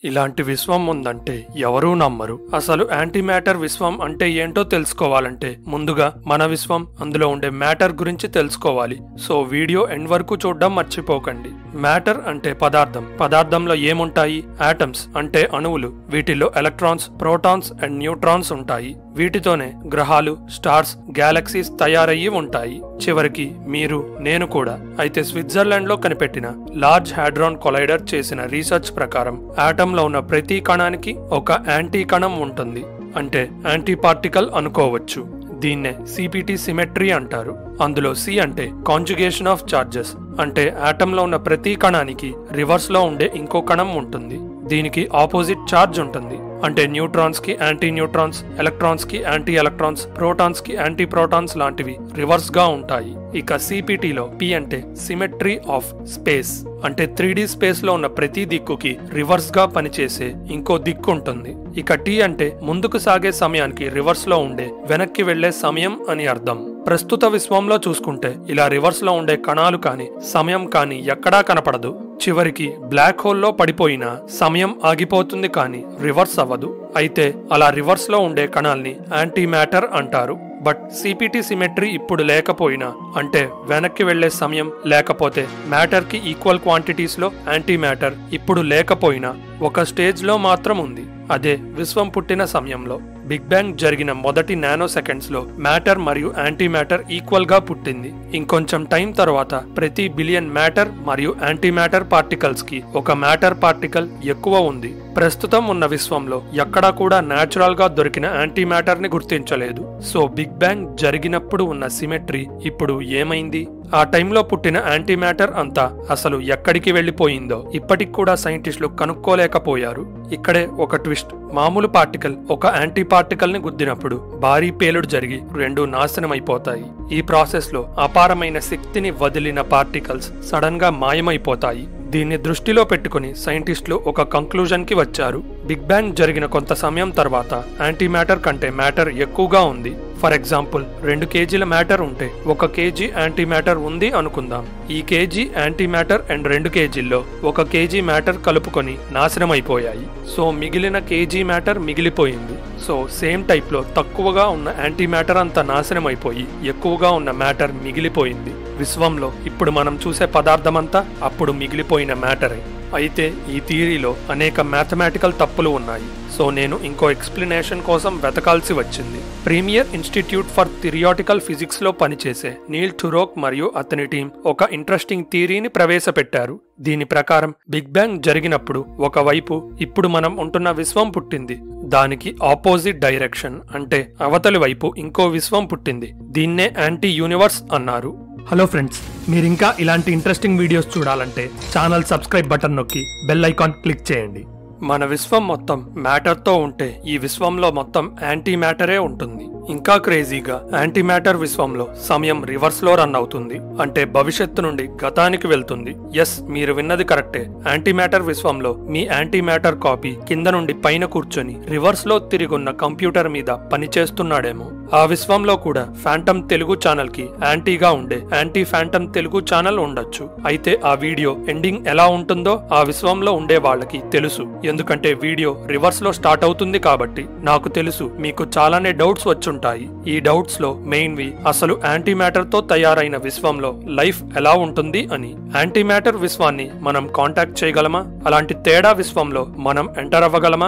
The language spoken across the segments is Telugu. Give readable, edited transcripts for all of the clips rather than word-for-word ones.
ఇలాంటి విశ్వం ఉందంటే ఎవరూ నమ్మరు. అసలు యాంటీ మ్యాటర్ విశ్వం అంటే ఏంటో తెలుసుకోవాలంటే ముందుగా మన విశ్వం, అందులో ఉండే మ్యాటర్ గురించి తెలుసుకోవాలి. సో వీడియో ఎండ్ వరకు చూడడం మర్చిపోకండి. మ్యాటర్ అంటే పదార్థం. పదార్థంలో ఏముంటాయి? ఆటమ్స్ అంటే అణువులు. వీటిలో ఎలక్ట్రాన్స్, ప్రోటాన్స్ అండ్ న్యూట్రాన్స్ ఉంటాయి. వీటితోనే గ్రహాలు, స్టార్స్, గ్యాలక్సీస్ తయారయ్యి ఉంటాయి. చివరికి మీరు, నేను కూడా. అయితే స్విట్జర్లాండ్ లో కనిపెట్టిన లార్జ్ హ్యాడ్రాన్ కొలైడర్ చేసిన రీసెర్చ్ ప్రకారం ఆటంలో ఉన్న ప్రతి కణానికి ఒక యాంటీ కణం ఉంటుంది. అంటే యాంటీ పార్టికల్ అనుకోవచ్చు. దీన్నే సిపిటి సిమెట్రీ అంటారు. అందులో సి అంటే కాంజుగేషన్ ఆఫ్ చార్జెస్. అంటే ఆటంలో ఉన్న ప్రతి కణానికి రివర్స్ లో ఉండే ఇంకో కణం ఉంటుంది. దీనికి ఆపోజిట్ ఛార్జ్ ఉంటుంది. అంటే న్యూట్రాన్స్ కి యాంటీ న్యూట్రాన్స్, ఎలక్ట్రాన్స్ కి యాంటీ ఎలక్ట్రాన్స్, ప్రోటాన్స్ కి యాంటీ ప్రోటాన్స్ లాంటివి రివర్స్ గా ఉంటాయి. ఇక సిపిటిలో పి అంటే సిమెట్రీ ఆఫ్ స్పేస్. అంటే 3D స్పేస్ లో ఉన్న ప్రతి దిక్కుకి రివర్స్ గా పనిచేసే ఇంకో దిక్కు ఉంటుంది. ఇక టీ అంటే ముందుకు సాగే సమయానికి రివర్స్ లో ఉండే వెనక్కి వెళ్లే సమయం అని అర్థం. ప్రస్తుత విశ్వంలో చూసుకుంటే ఇలా రివర్స్ లో ఉండే కణాలు కాని, సమయం కాని ఎక్కడా కనపడదు. చివరికి బ్లాక్ హోల్లో పడిపోయినా సమయం ఆగిపోతుంది కానీ రివర్స్ అవ్వదు. అయితే అలా రివర్స్ లో ఉండే కణాల్ని యాంటీ మ్యాటర్ అంటారు. బట్ సిపిటి సిమెట్రీ ఇప్పుడు లేకపోయినా, అంటే వెనక్కి వెళ్లే సమయం లేకపోతే మ్యాటర్ కి ఈక్వల్ క్వాంటిటీస్ లో యాంటీ మ్యాటర్ ఇప్పుడు లేకపోయినా ఒక స్టేజ్ లో మాత్రం ఉంది. అదే విశ్వం పుట్టిన సమయంలో. బిగ్ బ్యాంగ్ జరిగిన మొదటి నానో సెకండ్స్ లో మ్యాటర్ మరియు యాంటీ మ్యాటర్ ఈక్వల్ గా పుట్టింది. ఇంకొంచెం టైం తర్వాత ప్రతి బిలియన్ మ్యాటర్ మరియు యాంటీ మ్యాటర్ పార్టికల్స్ కి ఒక మ్యాటర్ పార్టికల్ ఎక్కువ ఉంది. ప్రస్తుతం ఉన్న విశ్వంలో ఎక్కడా కూడా న్యాచురల్ గా దొరికిన యాంటీ మ్యాటర్ ని గుర్తించలేదు. సో బిగ్ బ్యాంగ్ జరిగినప్పుడు ఉన్న సిమెట్రీ ఇప్పుడు ఏమైంది? ఆ టైంలో పుట్టిన యాంటీ మ్యాటర్ అంతా అసలు ఎక్కడికి వెళ్లిపోయిందో ఇప్పటికి కూడా సైంటిస్టులు కనుక్కోలేకపోయారు. ఇక్కడే ఒక ట్విస్ట్. మామూలు పార్టికల్ ఒక యాంటీ పార్టికల్ ని గుద్దినప్పుడు భారీ పేలుడు జరిగి రెండు నాశనం అయిపోతాయి. ఈ ప్రాసెస్ లో అపారమైన శక్తిని వదిలిన పార్టికల్స్ సడన్ గా మాయమైపోతాయి. దీన్ని దృష్టిలో పెట్టుకుని సైంటిస్టులు ఒక కంక్లూజన్ కి వచ్చారు. బిగ్ బ్యాంగ్ జరిగిన కొంత సమయం తర్వాత యాంటీ మ్యాటర్ కంటే మ్యాటర్ ఎక్కువగా ఉంది. ఫర్ ఎగ్జాంపుల్ 2 కేజీల మ్యాటర్ ఉంటే 1 కేజీ యాంటీ మ్యాటర్ ఉంది అనుకుందాం. ఈ కేజీ యాంటీ మ్యాటర్ అండ్ 2 కేజీల్లో 1 కేజీ మ్యాటర్ కలుపుకొని నాశనం అయిపోయాయి. సో మిగిలిన కేజీ మ్యాటర్ మిగిలిపోయింది. సో సేమ్ టైప్ లో తక్కువగా ఉన్న యాంటీ మ్యాటర్ అంతా నాశనం అయిపోయి ఎక్కువగా ఉన్న మ్యాటర్ మిగిలిపోయింది. విశ్వంలో ఇప్పుడు మనం చూసే పదార్థమంతా అప్పుడు మిగిలిపోయిన మ్యాటరే. అయితే ఈ థియరీలో అనేక మ్యాథమెటికల్ తప్పులు ఉన్నాయి. సో నేను ఇంకో ఎక్స్ప్లెనేషన్ కోసం వెతకాల్సి వచ్చింది. Premier institute for theoretical physics లో పనిచేసే నీల్ టురోక్ మరియు అతని టీం ఒక ఇంట్రెస్టింగ్ థియరీని ప్రవేశపెట్టారు. దీని ప్రకారం బిగ్ బ్యాంగ్ జరిగినప్పుడు ఒకవైపు ఇప్పుడు మనం ఉంటున్న విశ్వం పుట్టింది. దానికి ఆపోజిట్ డైరెక్షన్ అంటే అవతలి వైపు ఇంకో విశ్వం పుట్టింది. దీన్నే యాంటీ యూనివర్స్ అన్నారు. హలో ఫ్రెండ్స్, మీరింకా ఇలాంటి ఇంట్రెస్టింగ్ వీడియోస్ చూడాలంటే ఛానల్ సబ్స్క్రైబ్ బటన్ నొక్కి బెల్ ఐకాన్ క్లిక్ చేయండి. మన విశ్వం మొత్తం మ్యాటర్తో ఉంటే ఈ విశ్వంలో మొత్తం యాంటీ మ్యాటరే ఉంటుంది. ఇంకా క్రేజీగా యాంటీ మ్యాటర్ విశ్వంలో సమయం రివర్స్ లో రన్ అవుతుంది. అంటే భవిష్యత్తు నుండి గతానికి వెళ్తుంది. ఎస్, మీరు విన్నది కరెక్టే. యాంటీ మ్యాటర్ విశ్వంలో మీ యాంటీ మ్యాటర్ కాపీ కింద నుండి పైన కూర్చొని రివర్స్ లో తిరుగున్న కంప్యూటర్ మీద పనిచేస్తున్నాడేమో. ఆ విశ్వంలో కూడా ఫ్యాంటమ్ తెలుగు ఛానల్ కి యాంటీగా ఉండే యాంటీ ఫ్యాంటమ్ తెలుగు ఛానల్ ఉండొచ్చు. అయితే ఆ వీడియో ఎండింగ్ ఎలా ఉంటుందో ఆ విశ్వంలో ఉండే వాళ్ళకి తెలుసు. ఎందుకంటే వీడియో రివర్స్ లో స్టార్ట్ అవుతుంది కాబట్టి. నాకు తెలుసు మీకు చాలానే డౌట్స్ వచ్చుంటాయి. ఈ డౌట్స్ లో మెయిన్ వి అసలు యాంటీ మ్యాటర్ తో తయారైన విశ్వంలో లైఫ్ ఎలా ఉంటుంది అని. యాంటీ మ్యాటర్ విశ్వాన్ని మనం కాంటాక్ట్ చేయగలమా? అలాంటి తేడా విశ్వంలో మనం ఎంటర్ అవ్వగలమా?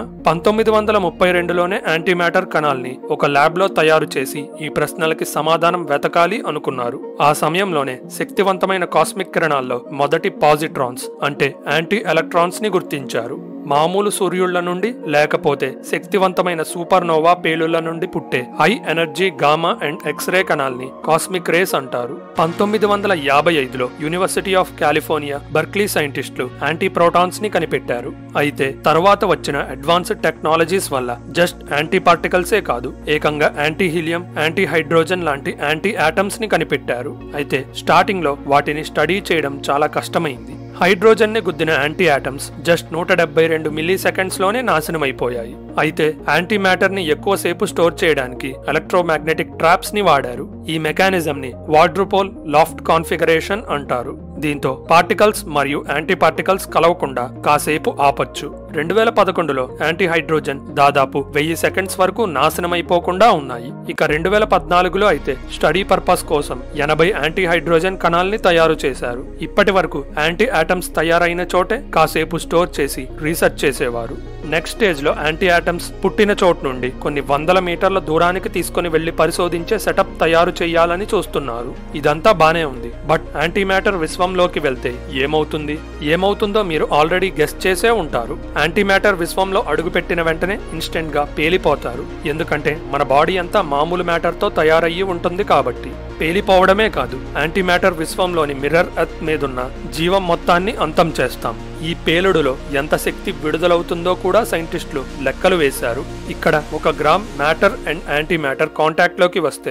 1932లోనే యాంటీ మ్యాటర్ కణాల్ని ఒక ల్యాబ్ లో తయారు చేసి ఈ ప్రశ్నలకి సమాధానం వెతకాలి అనుకున్నారు. ఆ సమయంలోనే శక్తివంతమైన కాస్మిక్ కిరణాల్లో మొదటి పాజిట్రాన్స్ అంటే యాంటీ ఎలక్ట్రాన్స్ ని గుర్తించారు. మామూలు సూర్యుళ్ల నుండి లేకపోతే శక్తివంతమైన సూపర్ నోవా పేలుళ్ల నుండి పుట్టే high energy gamma and X ray కణాల్ని కాస్మిక్ రేస్ అంటారు. 1955లో యూనివర్సిటీ ఆఫ్ కాలిఫోర్నియా బర్క్లీ సైంటిస్టులు యాంటీ ప్రోటాన్స్ ని కనిపెట్టారు. అయితే తర్వాత వచ్చిన అడ్వాన్స్డ్ టెక్నాలజీస్ వల్ల జస్ట్ యాంటీ పార్టికల్సే కాదు, ఏకంగా యాంటీ హీలియం, యాంటీ హైడ్రోజన్ లాంటి యాంటీ ఆటమ్స్ ని కనిపెట్టారు. అయితే స్టార్టింగ్ లో వాటిని స్టడీ చేయడం చాలా కష్టమైంది. హైడ్రోజన్ ని గుద్దిన antiatoms just 172 milliseconds లోనే నాశనం అయిపోయాయి. అయితే యాంటీ మ్యాటర్ ని ఎక్కువసేపు స్టోర్ చేయడానికి ఎలక్ట్రోమాగ్నెటిక్ ట్రాప్స్ ని వాడారు. ఈ మెకానిజం ని వాడ్రుపోల్ లాఫ్ట్ కాన్ఫిగరేషన్ అంటారు. దీంతో పార్టికల్స్ మరియు యాంటీ పార్టికల్స్ కలవకుండా కాసేపు ఆపొచ్చు. 2011లో యాంటీ హైడ్రోజన్ దాదాపు 1000 సెకండ్స్ వరకు నాశనమైపోకుండా ఉన్నాయి. ఇక 2014లో అయితే స్టడీ పర్పస్ కోసం 80 యాంటీ హైడ్రోజన్ కణాల్ని తయారు చేశారు. ఇప్పటి వరకు యాంటీ ఆటమ్స్ తయారైన చోటే కాసేపు స్టోర్ చేసి రీసెర్చ్ చేసేవారు. నెక్స్ట్ స్టేజ్ లో యాంటీ ఆటమ్స్ పుట్టిన చోటు నుండి కొన్ని వందల మీటర్ల దూరానికి తీసుకుని వెళ్లి పరిశోధించే సెటప్ తయారు చేయాలని చూస్తున్నారు. ఇదంతా బానే ఉంది. బట్ యాంటీ మ్యాటర్ విశ్వంలోకి వెళ్తే ఏమవుతుందో మీరు ఆల్రెడీ గెస్ చేసే ఉంటారు. యాంటీ మ్యాటర్ విశ్వంలో అడుగుపెట్టిన వెంటనే ఇన్స్టెంట్ గా పేలిపోతారు. ఎందుకంటే మన బాడీ అంతా మామూలు మ్యాటర్ తో తయారయ్యి ఉంటుంది కాబట్టి. పేలిపోవడమే కాదు, యాంటీ మ్యాటర్ విశ్వంలోని మిర్రర్ ఎర్త్ మీదున్న జీవం మొత్తాన్ని అంతం చేస్తాం. ఈ పేలుడులో ఎంత శక్తి విడుదలవుతుందో కూడా సైంటిస్టులు లెక్కలు వేశారు. ఇక్కడ 1 gram matter and antimatter contact లోకి వస్తే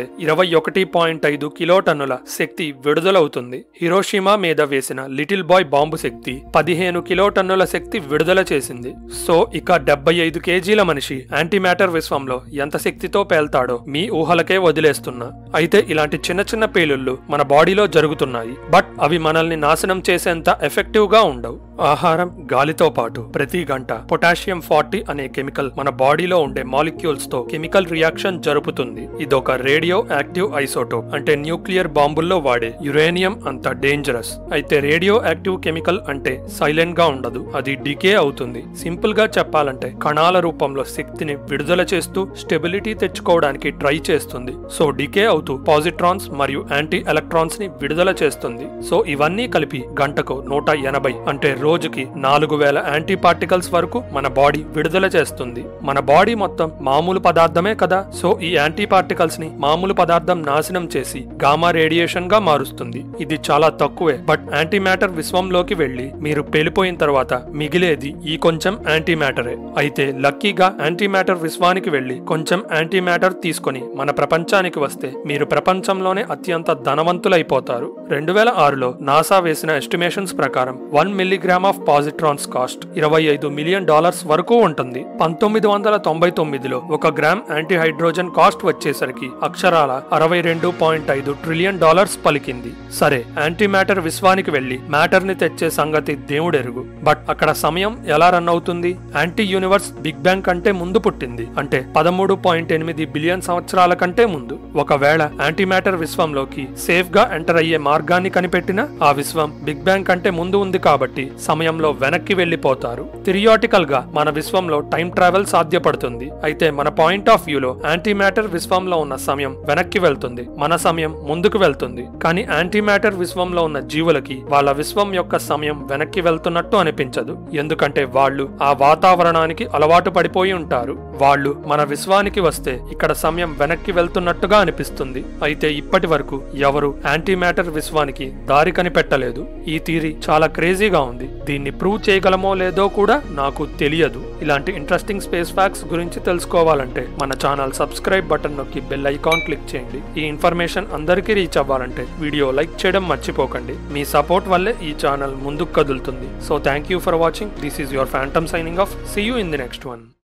21.5 కిలోటన్నుల శక్తి విడుదలవుతుంది. హిరోషిమా మీద వేసిన లిటిల్ బాయ్ బాంబు శక్తి 15 కిలోటన్నుల శక్తి విడుదల చేసింది. సో ఇక 75 కేజీల మనిషి యాంటీ మ్యాటర్ విశ్వంలో ఎంత శక్తితో పేల్తాడో మీ ఊహలకే వదిలేస్తున్నా. అయితే ఇలాంటి చిన్న చిన్న పేలుళ్ళు మన బాడీలో జరుగుతున్నాయి. బట్ అవి మనల్ని నాశనం చేసేంత ఎఫెక్టివ్ గా ఉండవు. ఆహారం, గాలితో పాటు ప్రతి గంట పొటాషియం 40 అనే కెమికల్ మన బాడీలో ఉండే మాలిక్యూల్స్ తో కెమికల్ రియాక్షన్ జరుపుతుంది. ఇదొక రేడియో యాక్టివ్ ఐసోటోప్. అంటే న్యూక్లియర్ బాంబుల్లో వాడే యురేనియం అంత డేంజరస్. అయితే రేడియో యాక్టివ్ కెమికల్ అంటే సైలెంట్ గా ఉండదు, అది డికే అవుతుంది. సింపుల్ గా చెప్పాలంటే కణాల రూపంలో శక్తిని విడుదల చేస్తూ స్టెబిలిటీ తెచ్చుకోవడానికి ట్రై చేస్తుంది. సో డికే అవుతూ పాజిట్రాన్స్ మరియు యాంటీ ఎలక్ట్రాన్స్ ని విడుదల చేస్తుంది. సో ఇవన్నీ కలిపి గంటకు 180 అంటే రోజుకి 4000 యాంటీ పార్టికల్స్ వరకు మన బాడీ విడుదల చేస్తుంది. మన బాడీ మొత్తం మామూలు పదార్థమే కదా. సో ఈ యాంటీ పార్టికల్స్ ని మామూలు పదార్థం నాశనం చేసి గామా రేడియేషన్ గా మారుస్తుంది. ఇది చాలా తక్కువే. బట్ యాంటీ మ్యాటర్ విశ్వంలోకి వెళ్లి మీరు పేలిపోయిన తర్వాత మిగిలేది ఈ కొంచెం యాంటీ మ్యాటరే. అయితే లక్కీగా యాంటీ మ్యాటర్ విశ్వానికి వెళ్లి కొంచెం యాంటీ మ్యాటర్ తీసుకుని మన ప్రపంచానికి వస్తే మీరు ప్రపంచంలోనే అత్యంత ధనవంతులైపోతారు. 2006లో నాసా వేసిన ఎస్టిమేషన్స్ ప్రకారం 1 milligram of positrons cost $25 million వరకు ఉంటుంది. 1999లో 1 గ్రామ్ యాంటీ హైడ్రోజన్ కాస్ట్ వచ్చేసరికి అక్షరాల $62.5 ట్రిలియన్ పలికింది. సరే, యాంటీ మ్యాటర్ విశ్వానికి వెళ్లి మ్యాటర్ ని తెచ్చే సంగతి దేవుడెరుగు. బట్ అక్కడ సమయం ఎలా రన్ అవుతుంది? యాంటీ యూనివర్స్ బిగ్ బ్యాంగ్ కంటే ముందు పుట్టింది. అంటే 13.8 బిలియన్ సంవత్సరాల కంటే ముందు. ఒకవేళ యాంటీ మ్యాటర్ విశ్వంలోకి సేఫ్ గా ఎంటర్ అయ్యే మార్గాన్ని కనిపెట్టిన ఆ విశ్వం బిగ్ బ్యాంగ్ కంటే ముందు ఉంది కాబట్టి సమయంలో వెనక్కి వెళ్లిపోతారు. థిరియాటికల్ గా మన విశ్వంలో టైం ట్రావెల్ సాధ్యపడుతుంది. అయితే మన పాయింట్ ఆఫ్ వ్యూలో యాంటీ మ్యాటర్ విశ్వంలో ఉన్న సమయం వెనక్కి వెళ్తుంది, మన సమయం ముందుకు వెళ్తుంది. కానీ యాంటీ మ్యాటర్ విశ్వంలో ఉన్న జీవులకి వాళ్ళ విశ్వం యొక్క సమయం వెనక్కి వెళ్తున్నట్టు అనిపించదు. ఎందుకంటే వాళ్ళు ఆ వాతావరణానికి అలవాటు పడిపోయి ఉంటారు. వాళ్ళు మన విశ్వానికి వస్తే ఇక్కడ సమయం వెనక్కి వెళ్తున్నట్టుగా అనిపిస్తుంది. అయితే ఇప్పటి వరకు ఎవరు యాంటీ మ్యాటర్ విశ్వానికి దారి కనిపెట్టలేదు. ఈ థియరీ చాలా క్రేజీగా ఉంది. దీన్ని ప్రూవ్ చేయగలమో లేదో కూడా నాకు తెలియదు. ఇలాంటి ఇంట్రెస్టింగ్ స్పేస్ ఫ్యాక్ట్స్ గురించి తెలుసుకోవాలంటే మన ఛానల్ సబ్స్క్రైబ్ బటన్ నొక్కి బెల్ ఐకాన్ క్లిక్ చేయండి. ఈ ఇన్ఫర్మేషన్ అందరికీ రీచ్ అవ్వాలంటే వీడియో లైక్ చేయడం మర్చిపోకండి. మీ సపోర్ట్ వల్లే ఈ ఛానల్ ముందుకు కదులుతుంది. So thank you for watching. This is your Phantom signing off. See you in the next one.